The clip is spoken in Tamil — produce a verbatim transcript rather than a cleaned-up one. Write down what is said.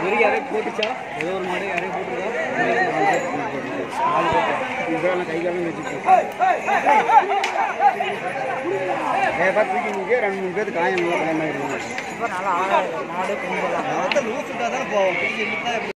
இது யாரையும் போட்டுச்சா ஏதோ ஒரு மாடு யாரையும் போட்டுருக்கா இதெல்லாம் கை காலம் வச்சுட்டு தூக்கி நீங்க ரெண்டு மூணு பேருக்கு காயம் பயமா இருக்கு.